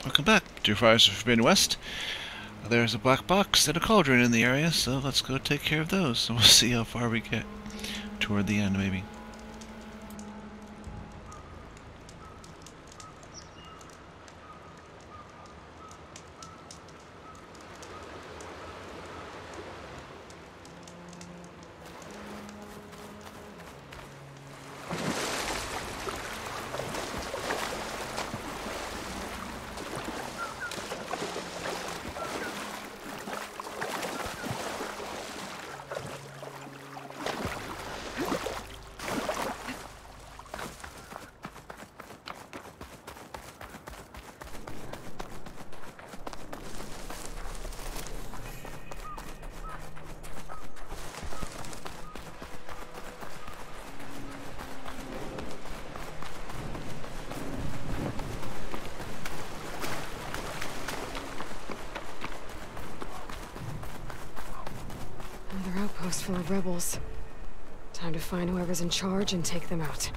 Welcome back to Fires of Forbidden West. There's a black box and a cauldron in the area, so let's go take care of those. We'll see how far we get toward the end, maybe. Another outpost full of rebels. Time to find whoever's in charge and take them out.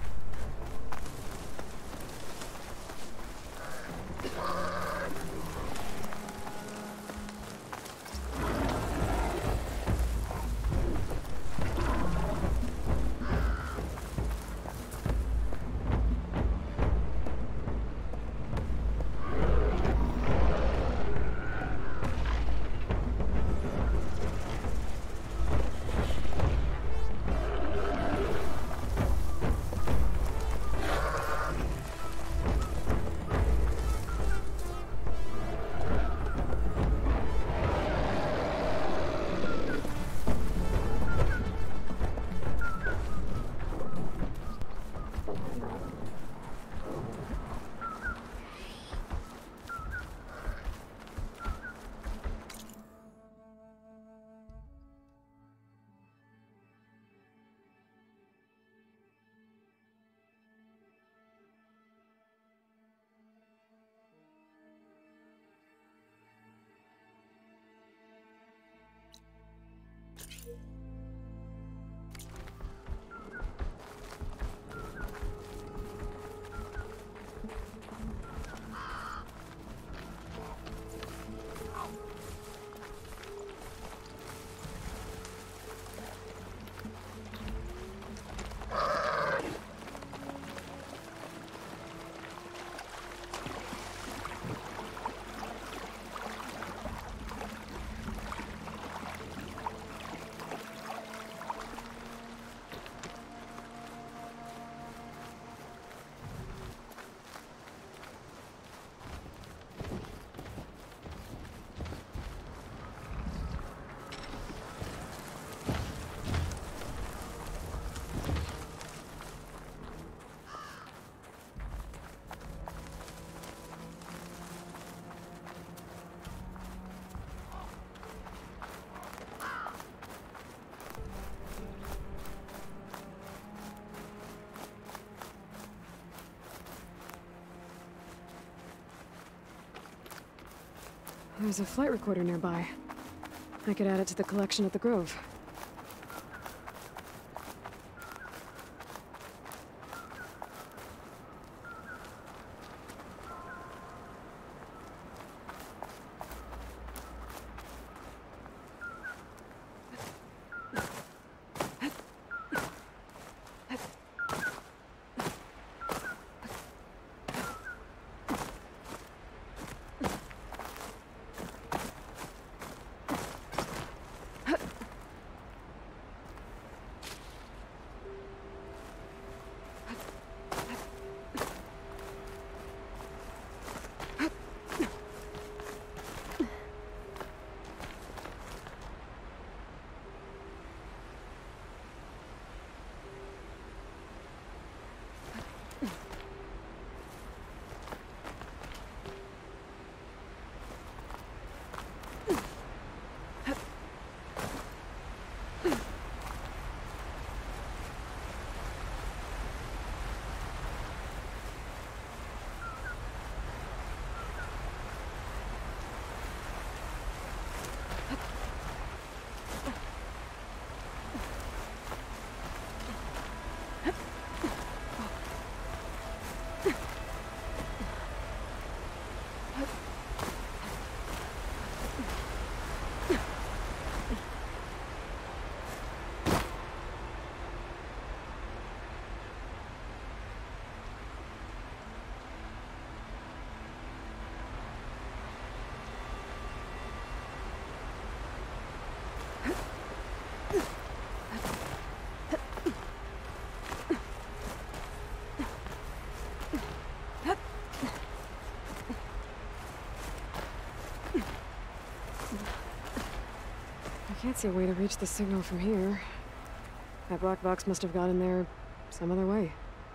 There's a flight recorder nearby. I could add it to the collection at the Grove. Can't see a way to reach the signal from here. That black box must have got in there some other way.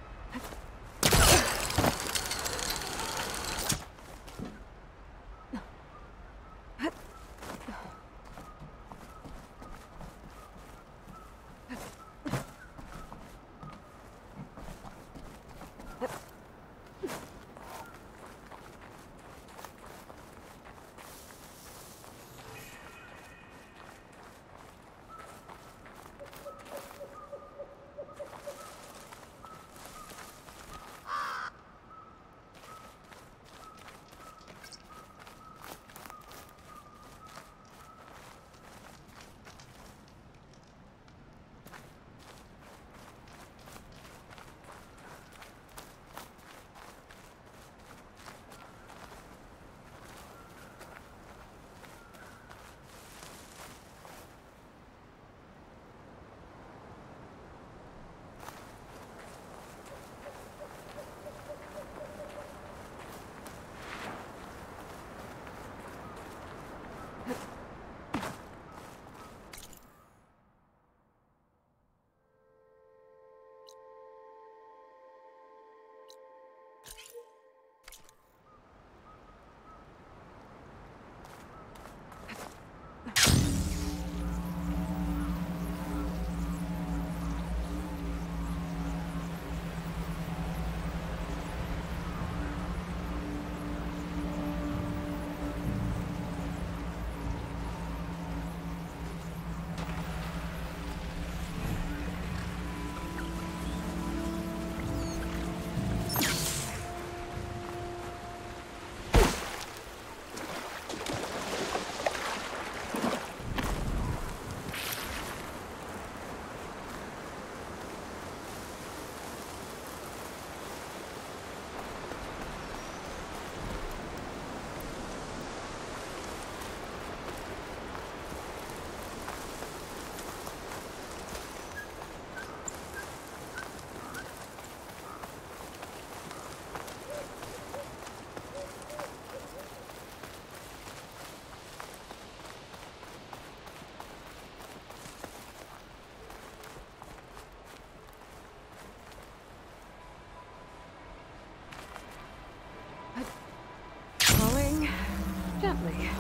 Gently.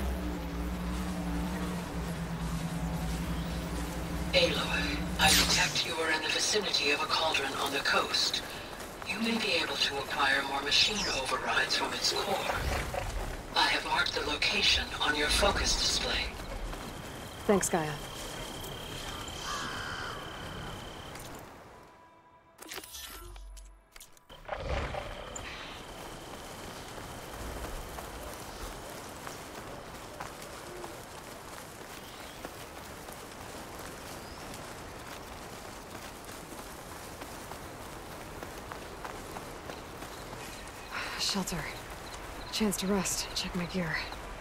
Aloy, I detect you are in the vicinity of a cauldron on the coast. You may be able to acquire more machine overrides from its core. I have marked the location on your focus display. Thanks, Gaia. Shelter. Chance to rest. Check my gear.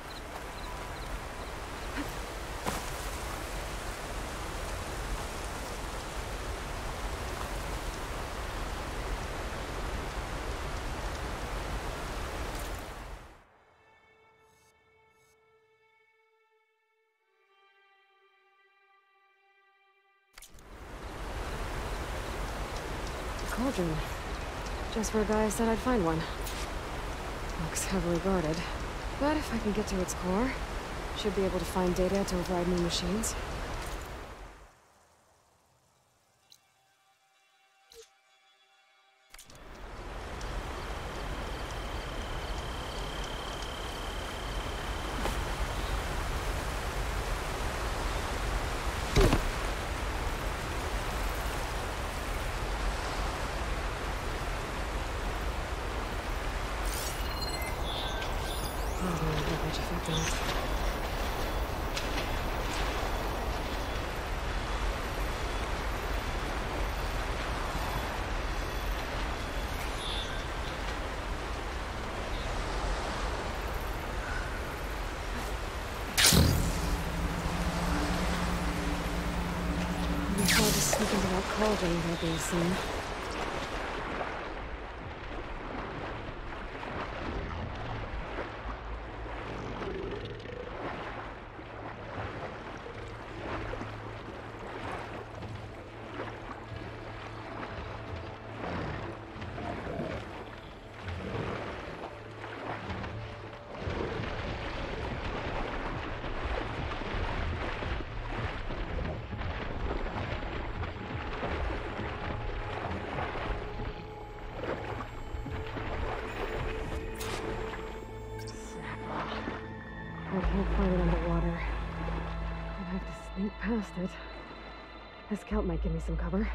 Cauldron. Just where Gaia said I'd find one. Looks heavily guarded. But if I can get to its core, should be able to find data to override new machines. Hard to sneak into that cauldron without being seen. can't find it underwater. I'd have to sneak past it. This kelp might give me some cover.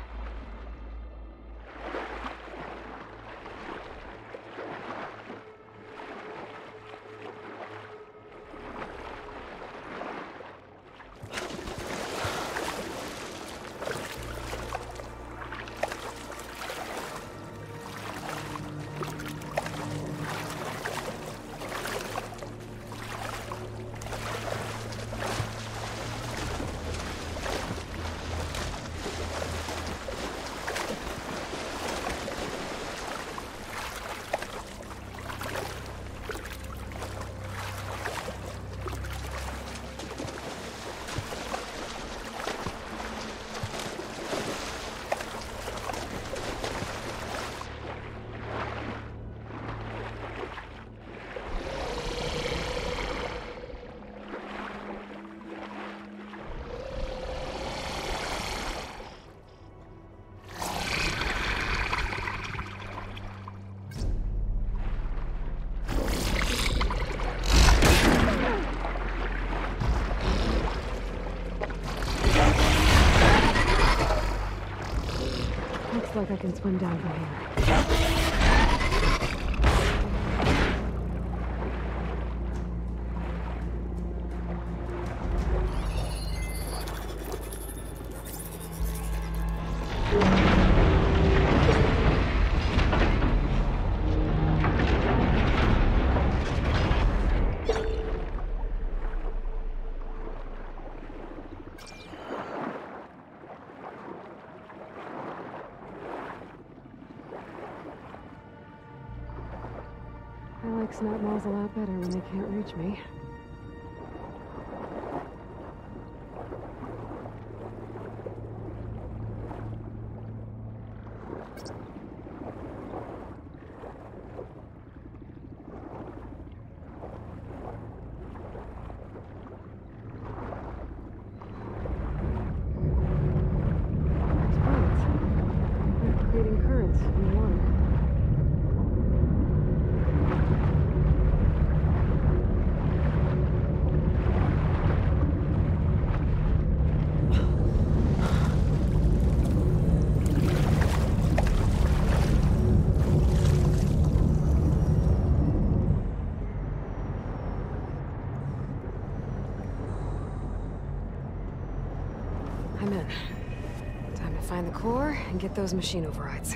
Looks like I can swim down from here. I like snap malls a lot better when they can't reach me. There's birds. They're creating currents in the water. I'm in. Time to find the core and get those machine overrides.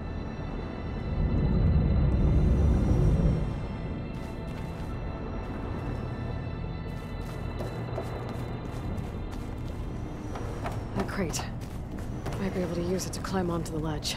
That crate. Might be able to use it to climb onto the ledge.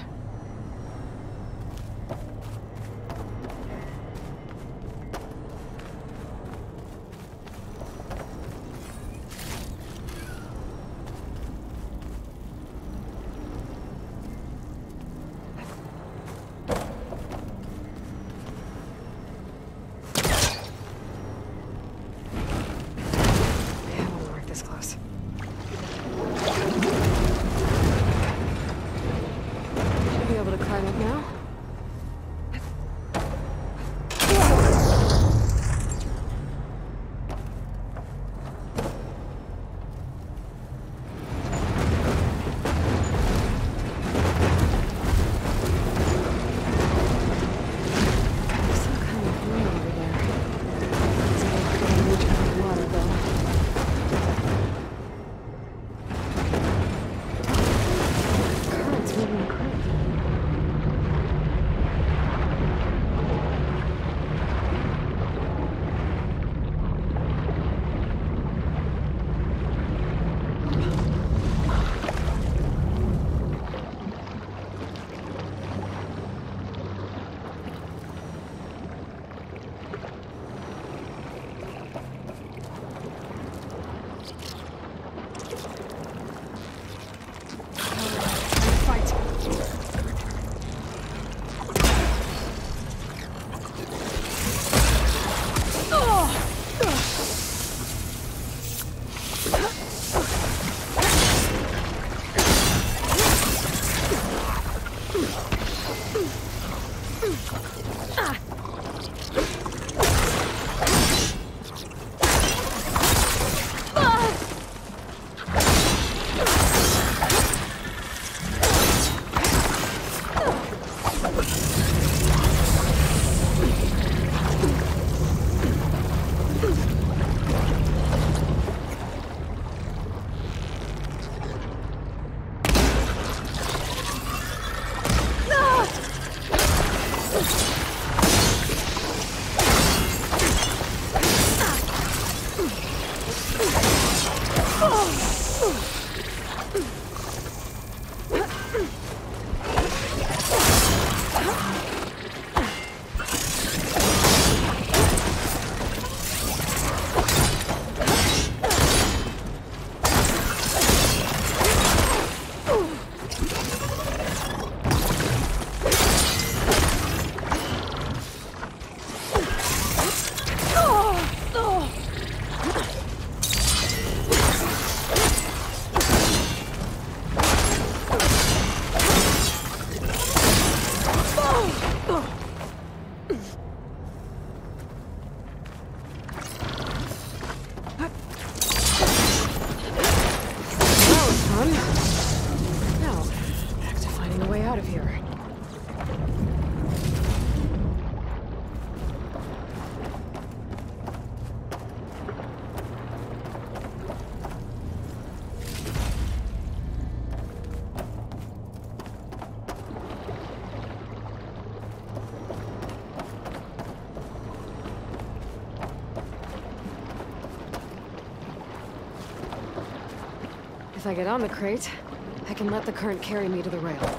I get on the crate, I can let the current carry me to the rail.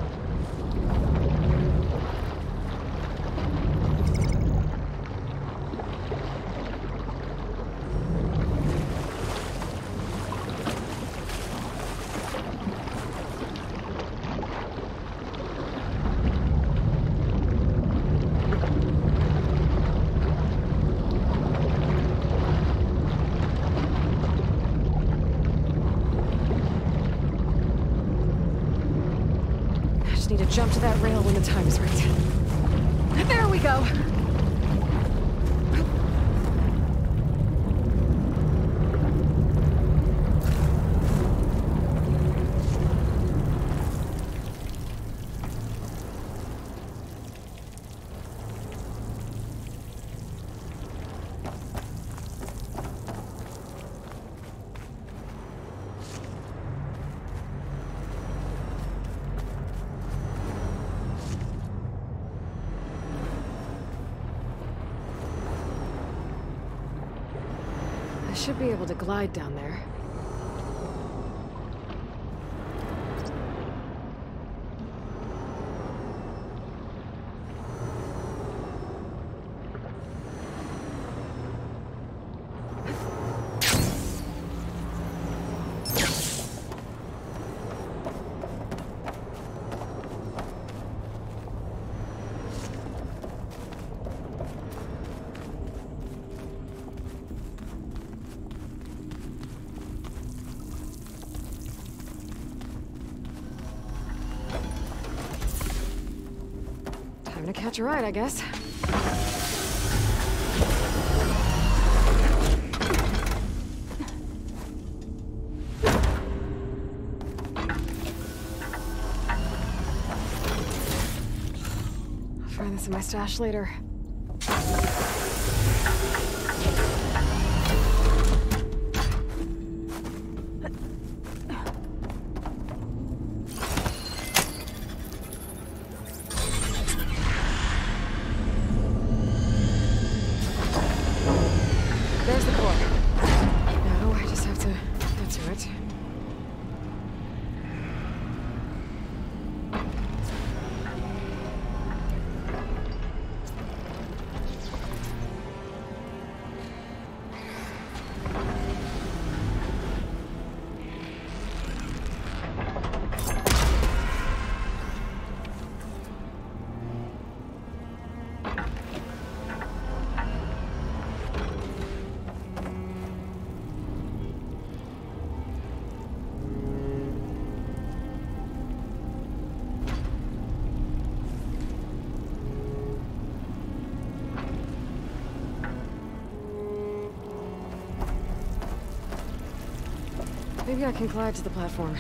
Need to jump to that rail when the time is right. There we go! I should be able to glide down there. Time to catch a ride, I guess. I'll find this in my stash later. There's the core. Now I just have to get to it. Maybe I can glide to the platform.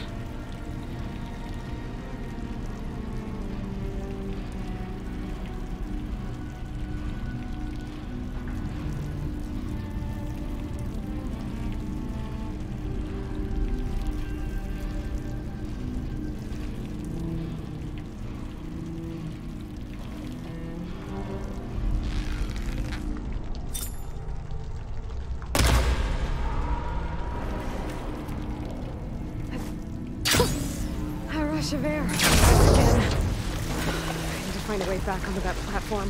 Rush of air. Again. I need to find a way back onto that platform.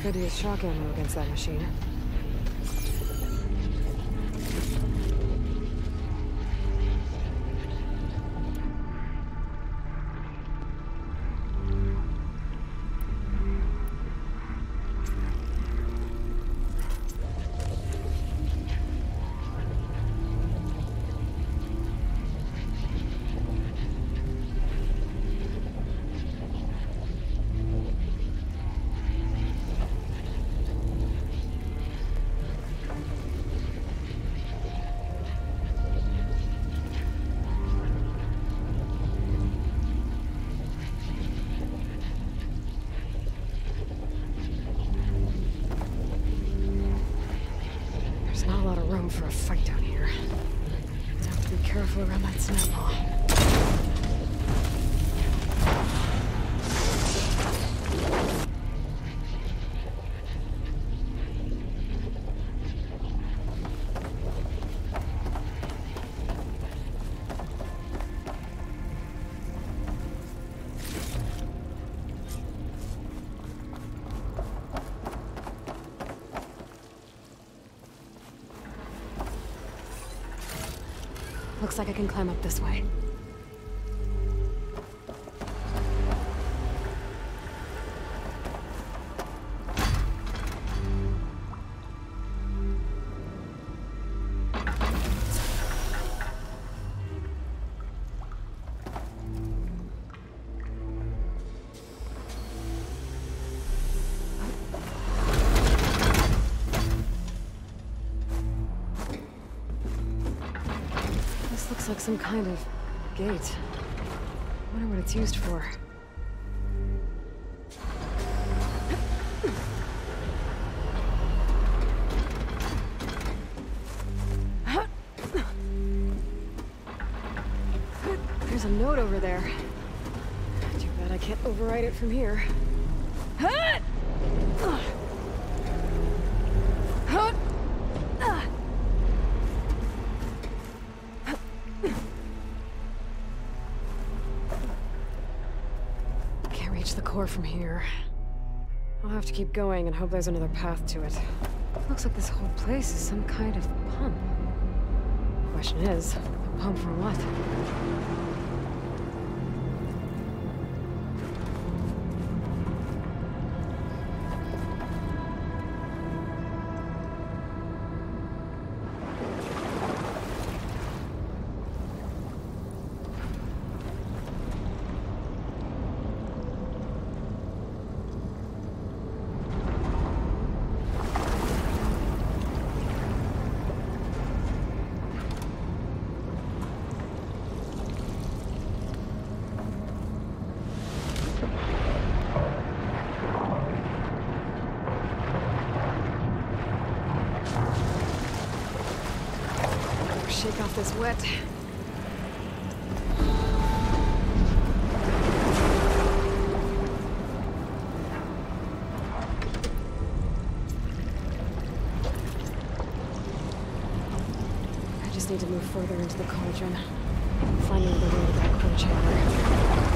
Could use shock ammo against that machine. There's not a lot of room for a fight down here. I'd have to be careful around that snapball. Looks like I can climb up this way. Looks like some kind of gate. Wonder what it's used for. There's a note over there. Too bad I can't override it from here. The core from here. I'll have to keep going and hope there's another path to it. Looks like this whole place is some kind of pump. Question is, a pump for what? Shake off this wet. I just need to move further into the cauldron. Find another way to that core chamber.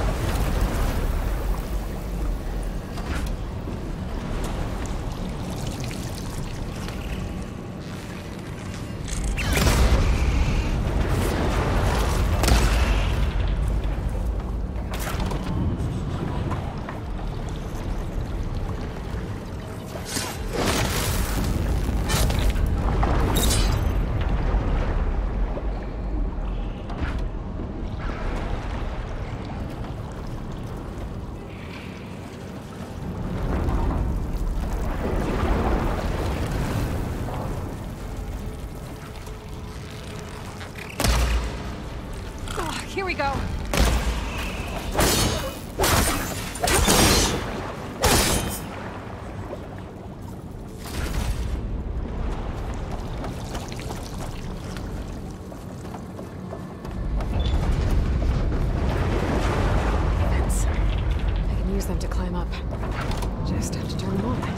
Here we go. Vents. I can use them to climb up. Just have to turn them on.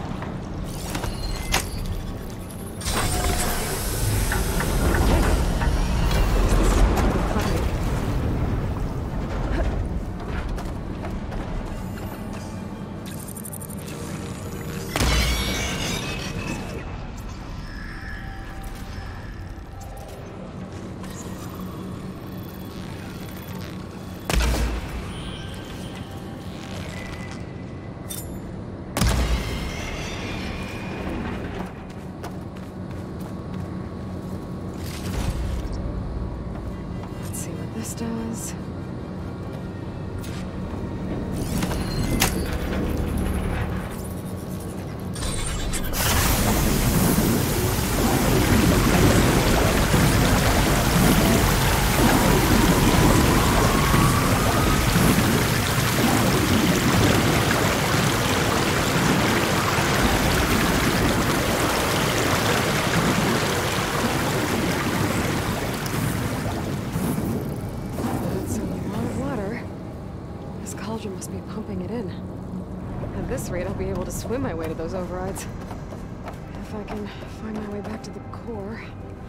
At this rate, I'll be able to swim my way to those overrides. If I can find my way back to the core.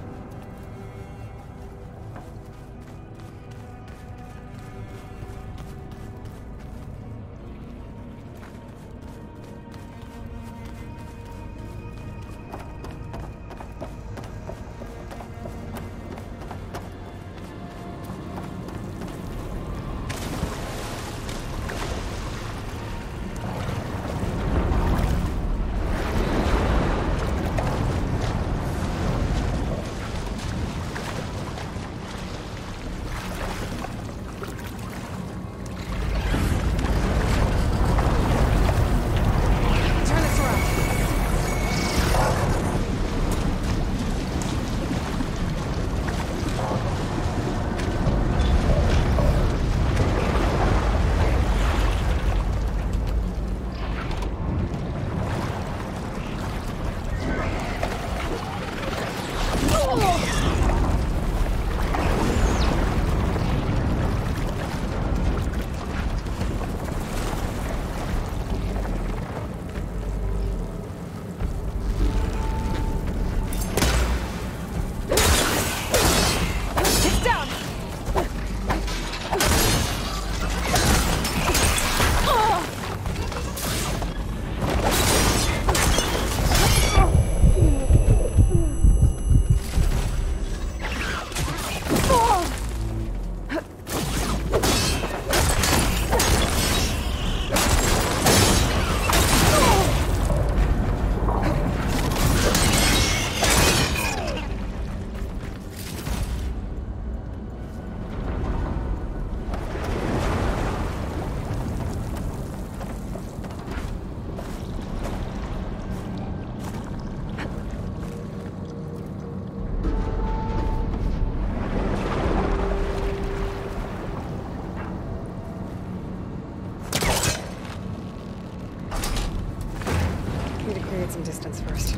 Some distance first.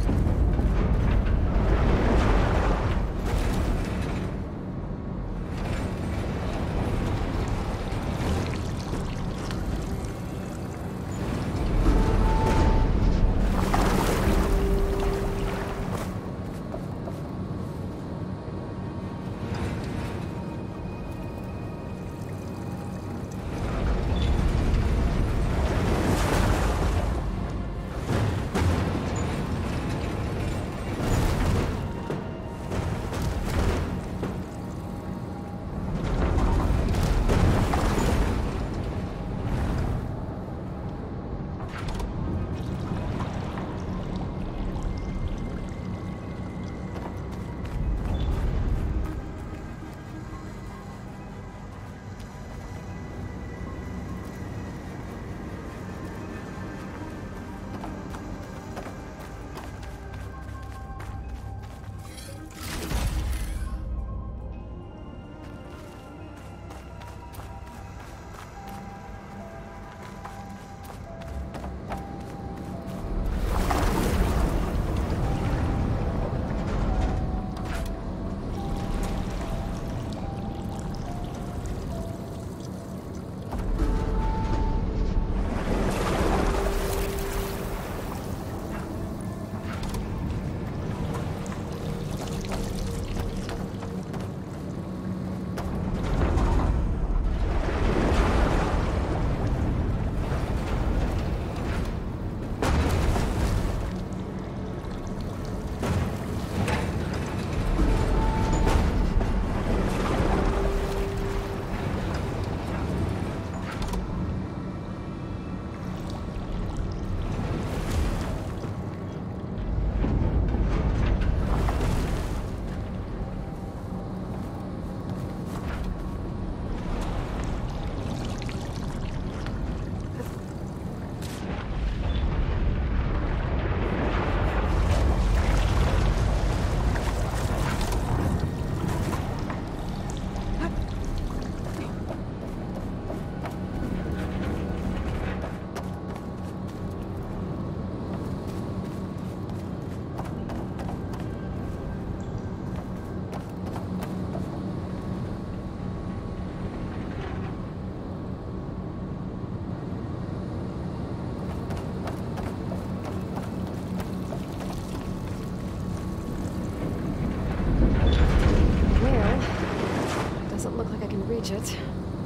it.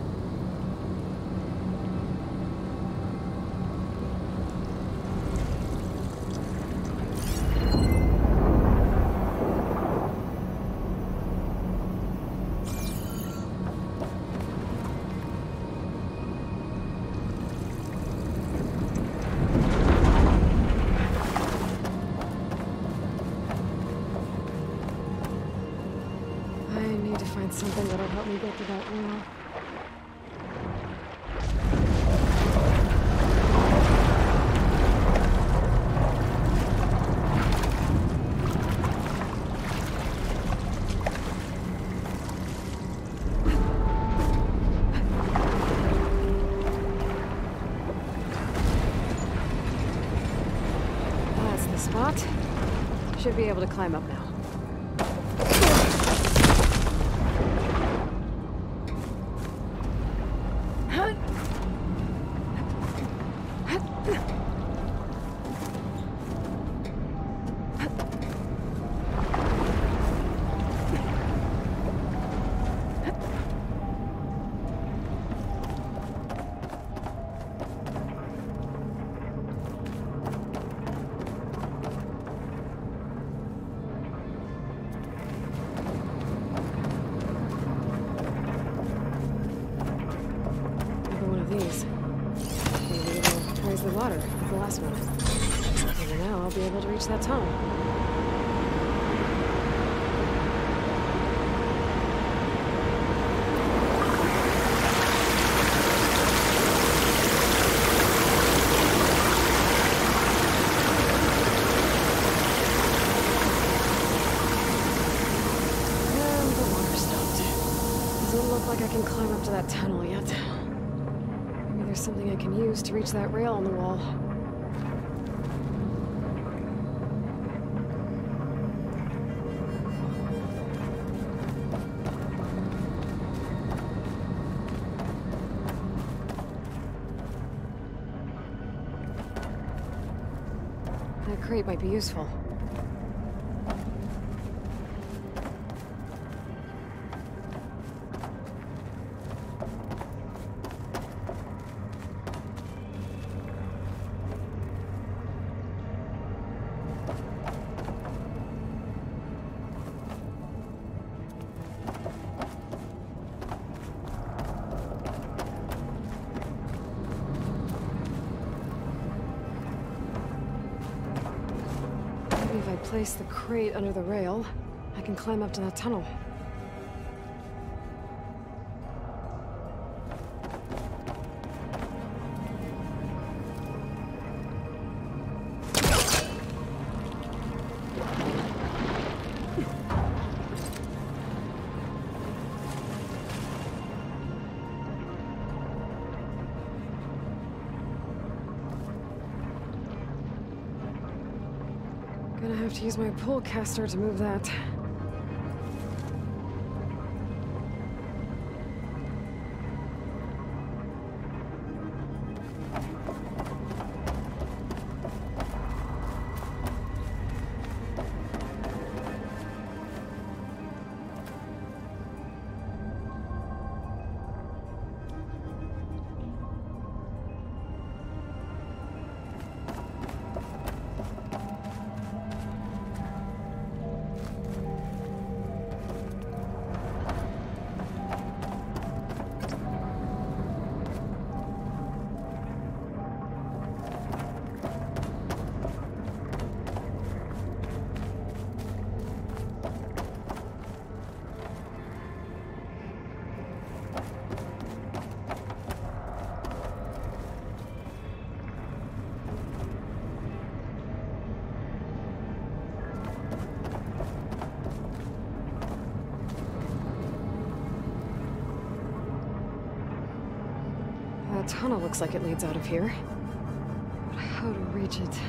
Something that'll help me get to that wall. That's the spot. Should be able to climb up now. Now I'll be able to reach that tunnel. And the water stopped. Doesn't look like I can climb up to that tunnel yet. Maybe there's something I can use to reach that rail on the wall. That crate might be useful. If I place the crate under the rail, I can climb up to that tunnel. Gonna have to use my pull caster to move that. That tunnel looks like it leads out of here. But how to reach it?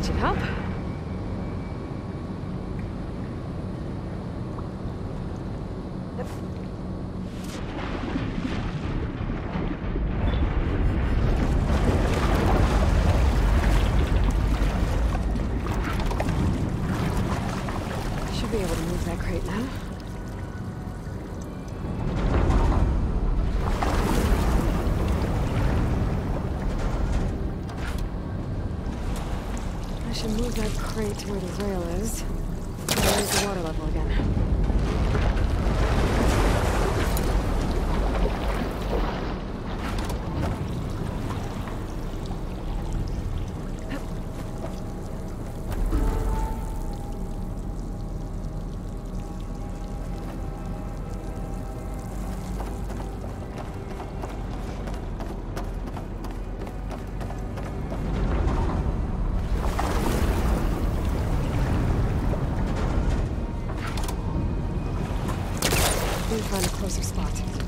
That should help. Should be able to move that crate now. I should move that crate to where the rail is. Raise the water level again. Need to find a closer spot.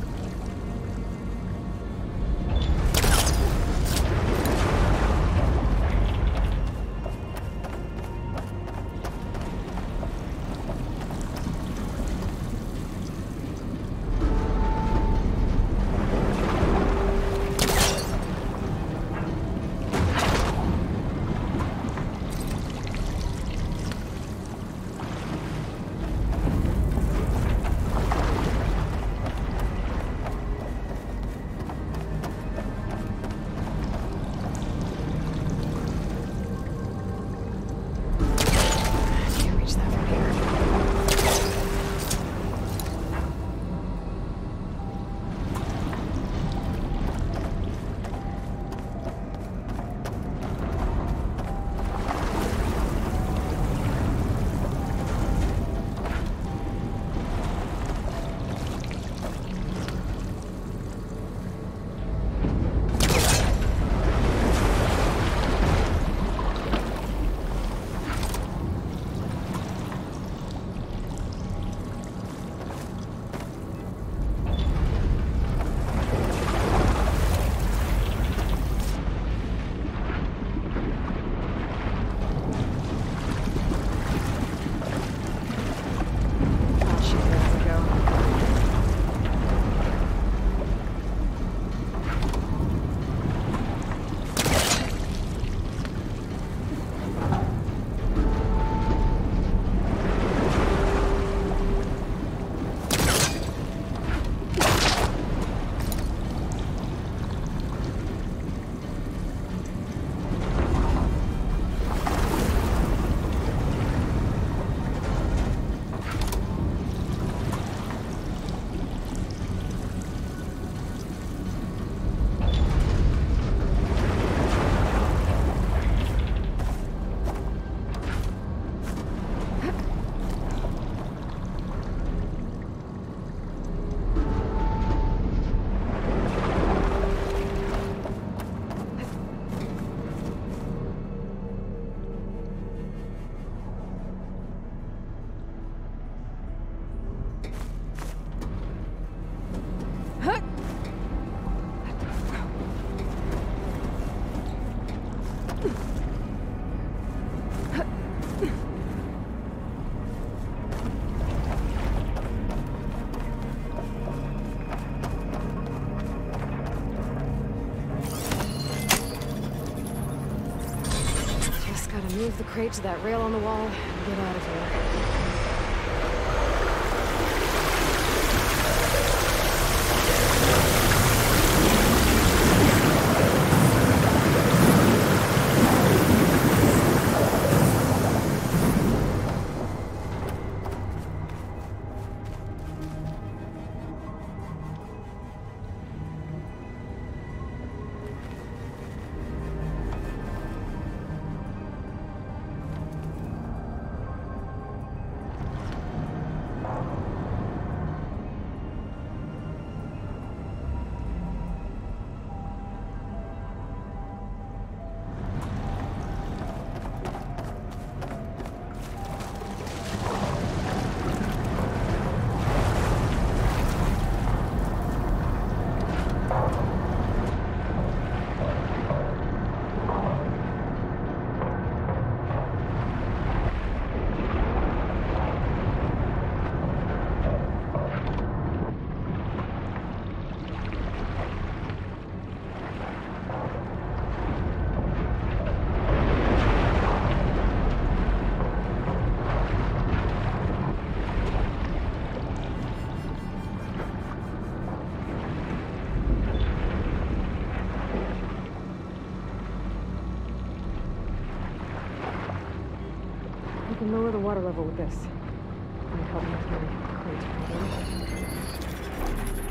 Can't reach that from here. Oh shit, where does it go? Just gotta move the crate to that rail on the wall and get out of here. can lower the water level with this. Might help me with my crate problem.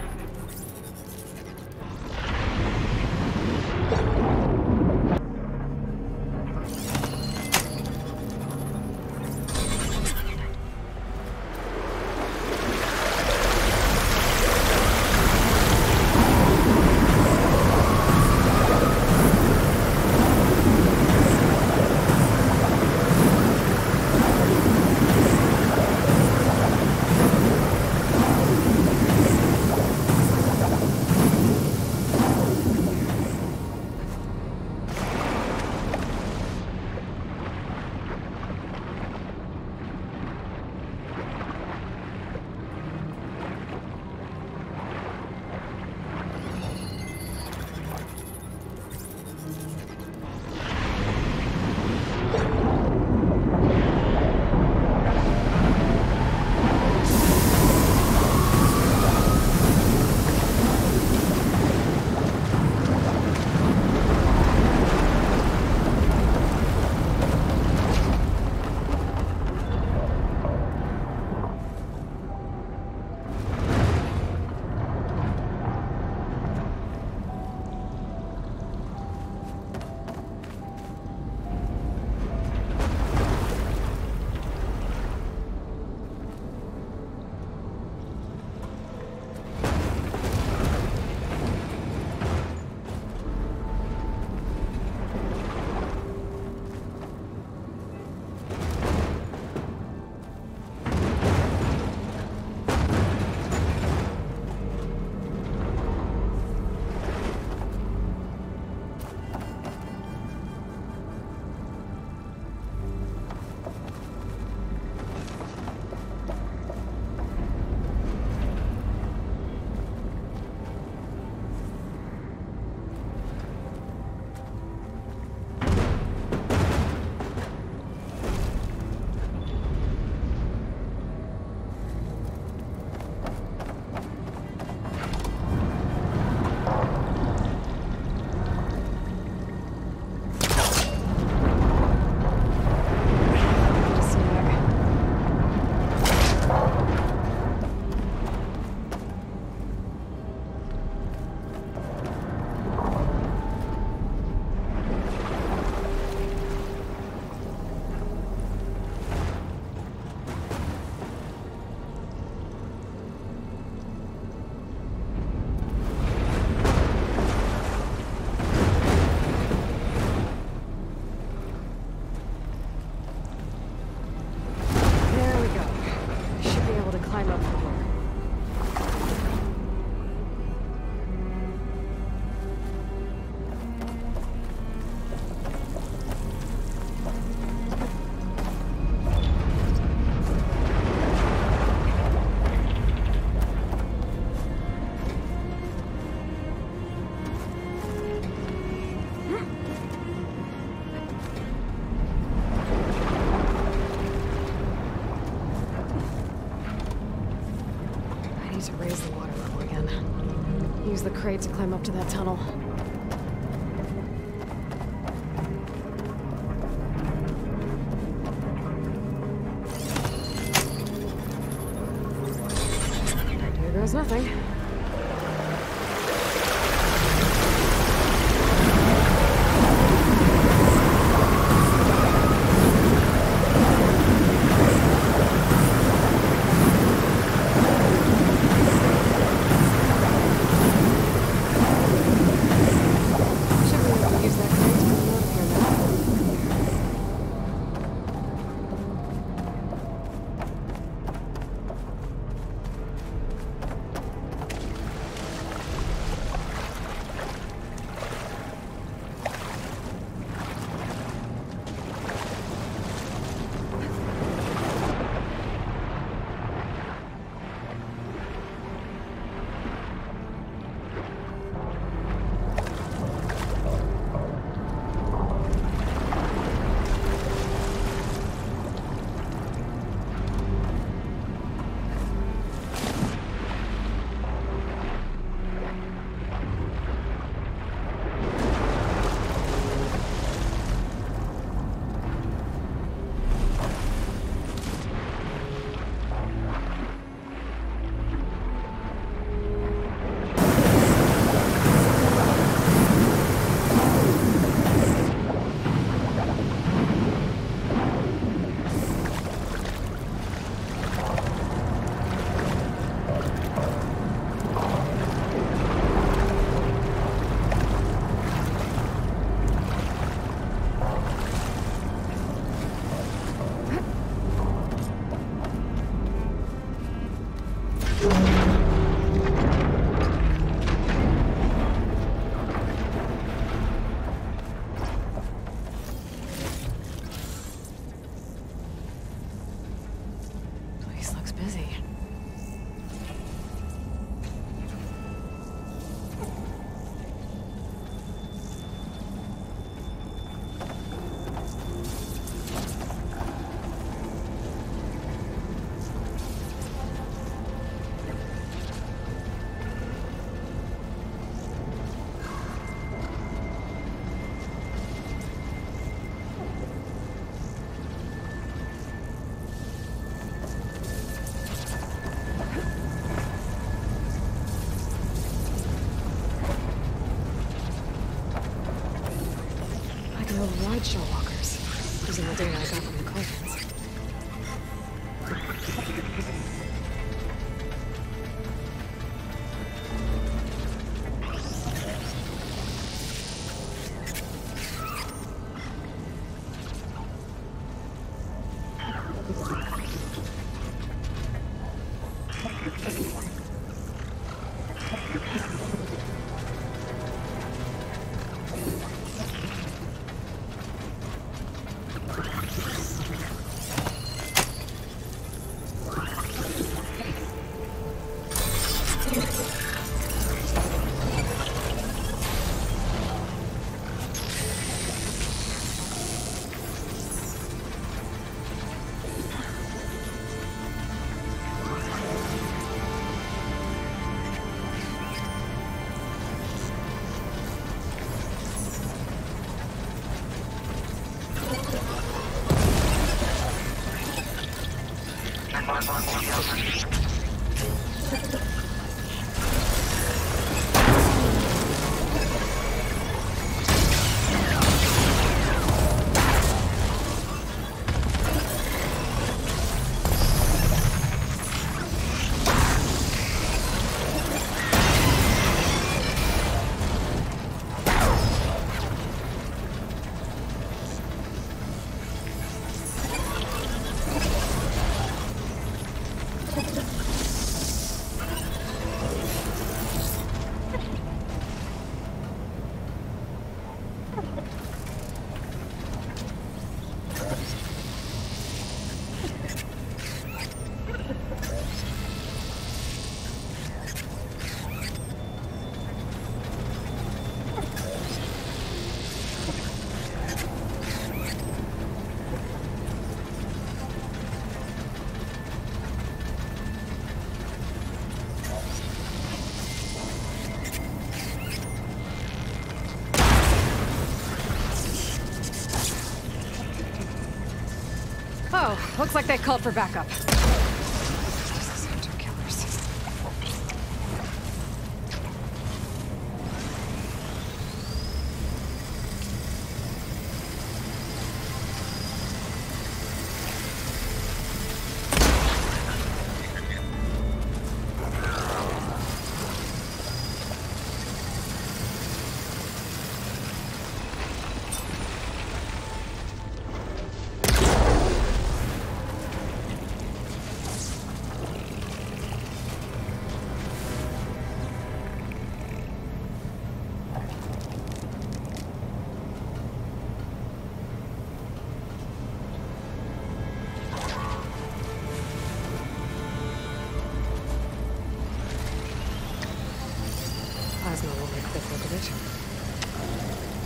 To raise the water level again. Use the crate to climb up to that tunnel. Here goes nothing. Sideshow walkers, using the data I got from the cauldrons. Oh, looks like they called for backup. These hunter killers. Plasma will make a quick look of it.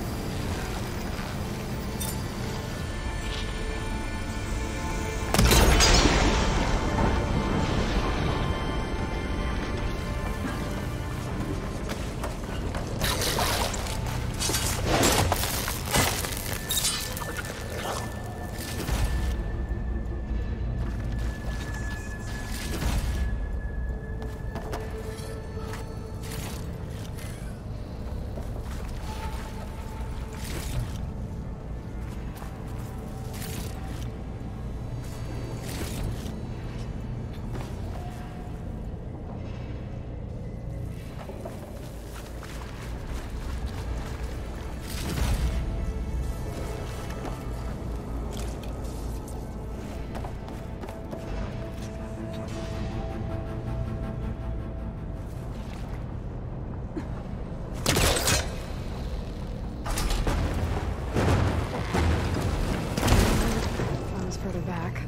Further back.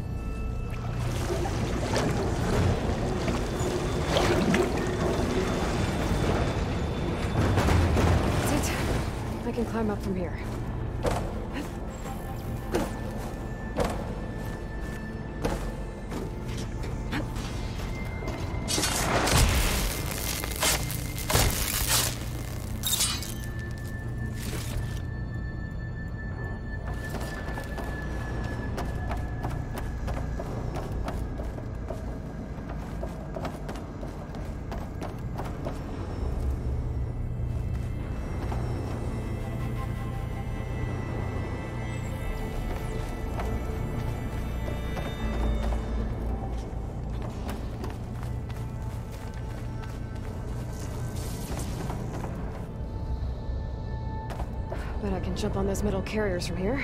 That's it. I can climb up from here. jump on those metal carriers from here.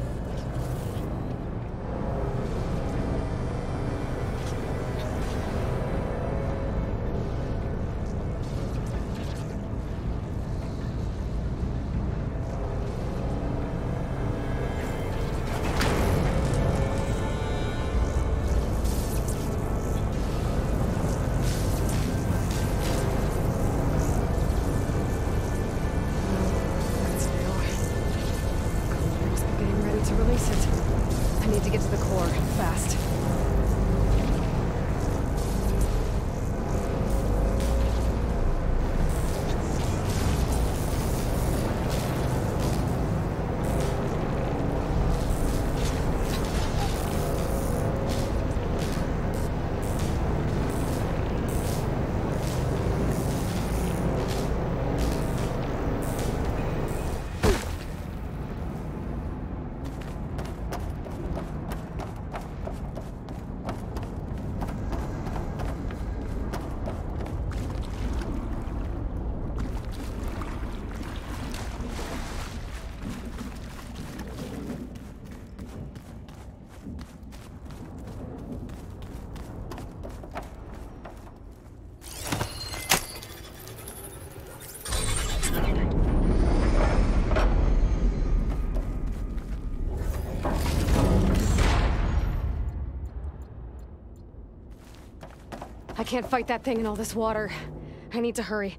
I can't fight that thing in all this water. I need to hurry.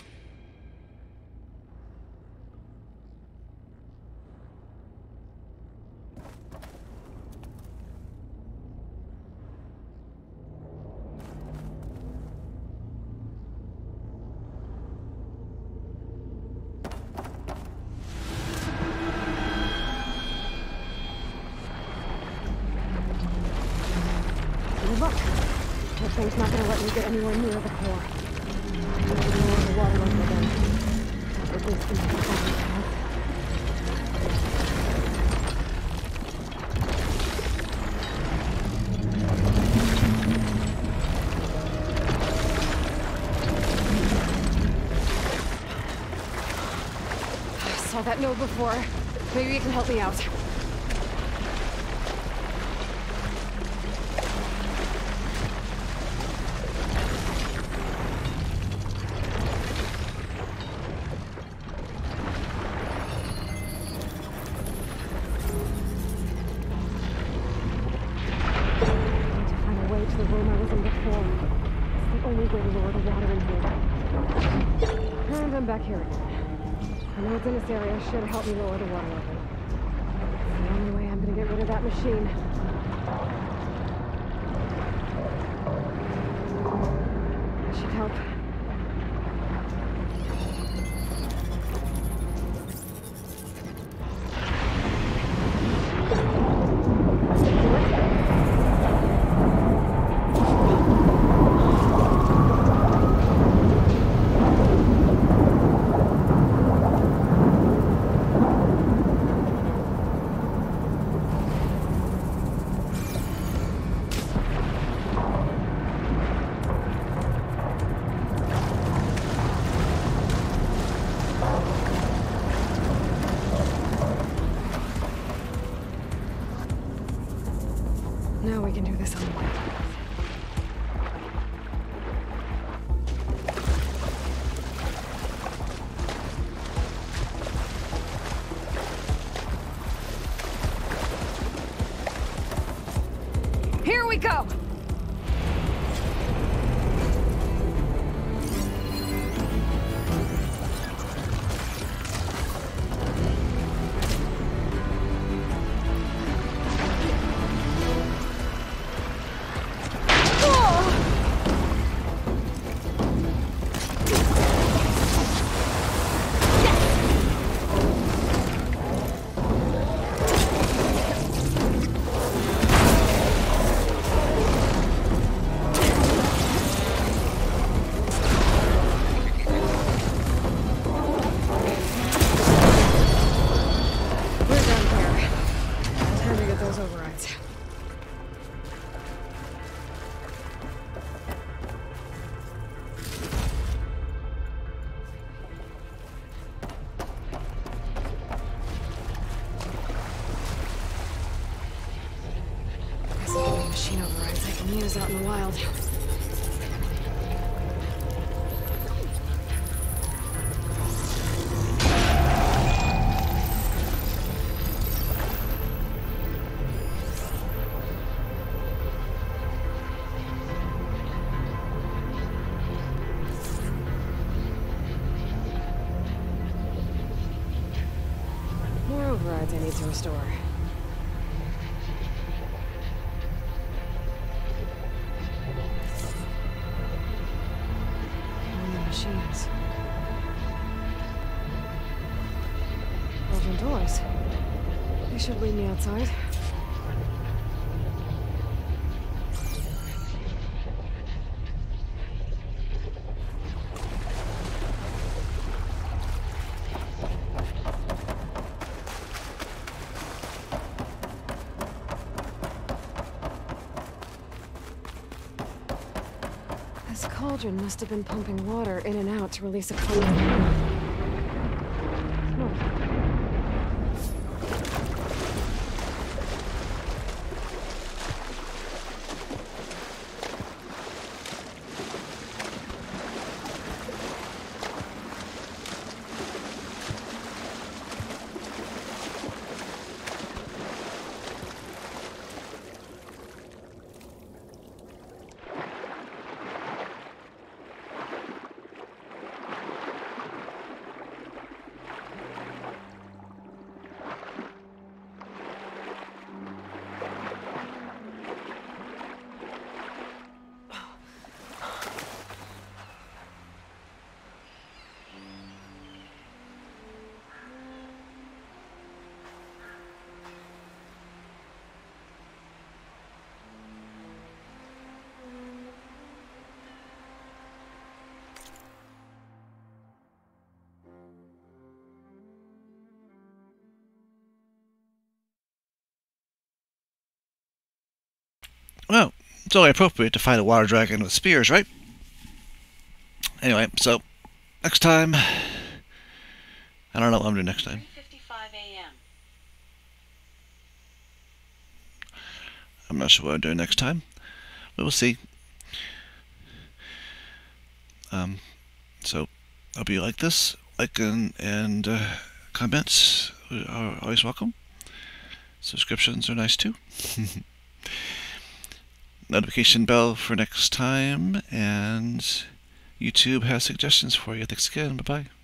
Look! That thing's not gonna let me get anywhere near the core. I need to lower the water level again. At least into the bottom path. I saw that node before. Maybe you can help me out. In this area should help me lower the water level. It's the only way I'm gonna get rid of that machine. That should help. Now we can do this on the way. Here we go! machine overrides I can use out in the wild. More overrides I need to restore. Machines. Open doors. They should lead me outside. This cauldron must have been pumping water in and out to release a current. Well, it's only appropriate to fight a water dragon with spears, right? Anyway, so next time, I don't know what I'm doing next time. 3:55 a.m. I'm not sure what I'm doing next time, but we'll see. So hope you like this. Like and comments are always welcome. Subscriptions are nice too. Notification bell for next time, and YouTube has suggestions for you. Thanks again. Bye-bye.